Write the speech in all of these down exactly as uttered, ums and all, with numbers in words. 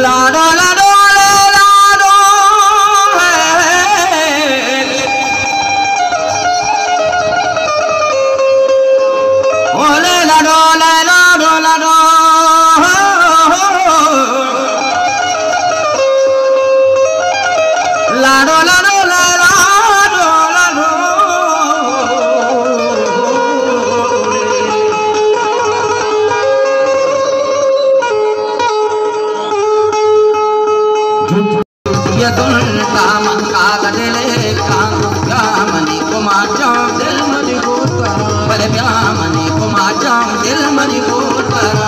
लाडो लाडो लाडो ओले लाडो लाडो लाडो लाडो लाडो लाडो लाडो ये सुनता मन का गले कान ब्यामनी कुमार जाऊं दिल मजबूत बड़े ब्यामनी कुमार जाऊं दिल मजबूत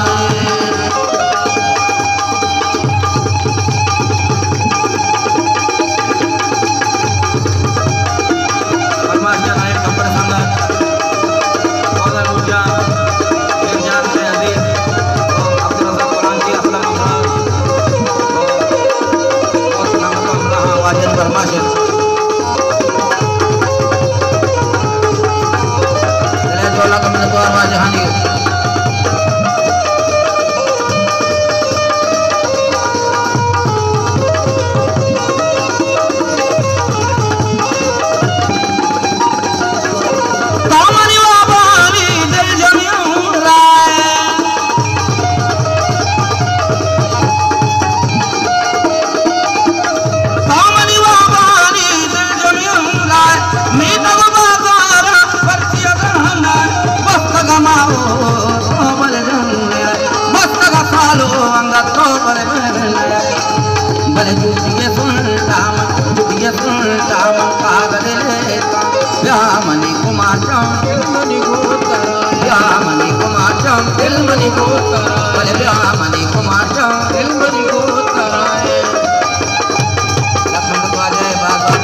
ब्यामनी कुमार जाऊं दिल मजबूत ब्यामनी कुमार जाऊं दिल मजबूत बड़े ब्यामनी कुमार जाऊं दिल मजबूत लक्ष्मण को आ जाए बाबा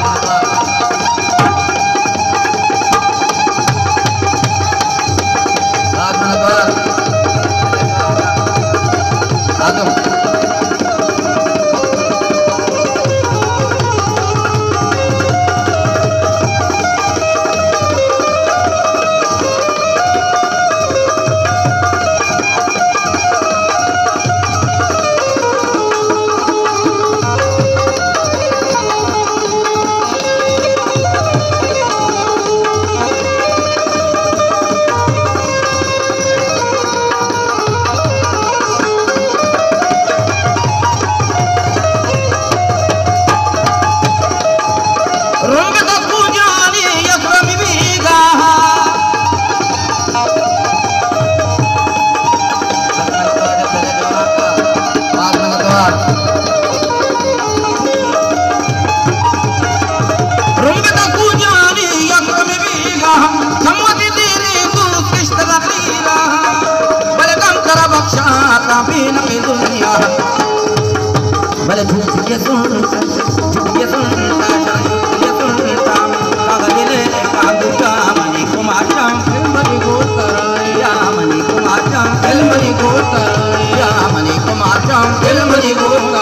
बड़े झूठ ये सुन ये सुनता ये सुनता कागले कांदुका मनी कुमार जाऊं दिल मजबूत या मनी कुमार जाऊं दिल मजबूत या मनी कुमार जाऊं दिल मजबूत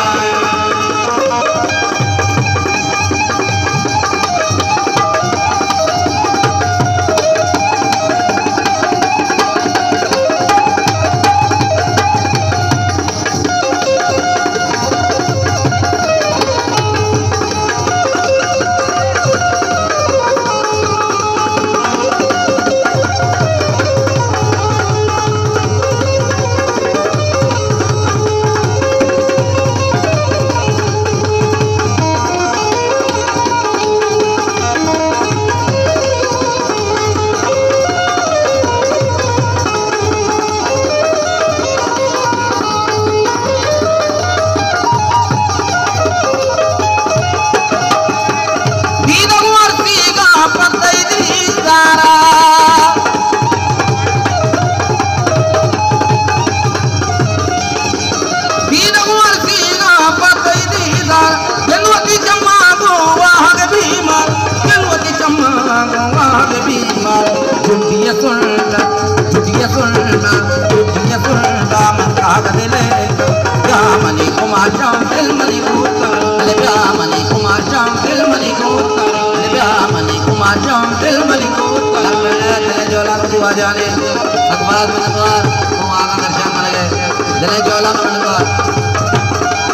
ब्यामनी कुमार जाऊं दिल मजबूत ब्यामनी कुमार जाऊं दिल मजबूत ब्यामनी कुमार जाऊं दिल मजबूत दिले जोला को दिवा जाने अखबार में नवार तुम आगा दर्शन मन गए दिले जोला में नवार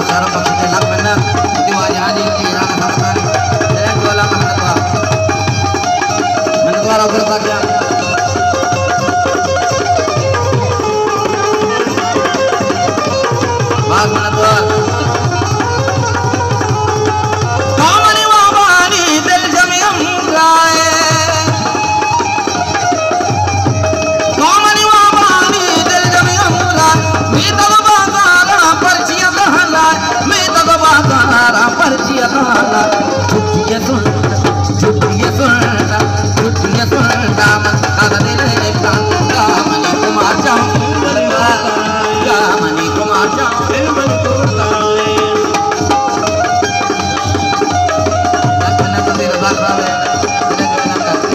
सारा पक्ष के लग बना दिवाली आदि की राम धर्म तेरे द्वारा मनवा मनवा ऊपर का क्या बात मनवा कामनी वाबानी दिल जमियम राय कामनी वाबानी दिल जमियम राय मी तगबा गारा परचिया कहला मी तगबा गारा परचिया कहला छुट्टियां सुन छुट्टियां सुन छुट्टियां सुन दाम कागदिल कांगा मनी कुमार जाऊं या मनी कुमार जाऊं दिल मन को ताए लगना तो तेरा बात है लगना करते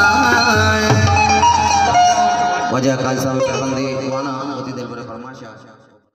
वजह खालसा में बंदी दीवाना होती दिल पर फरमाशा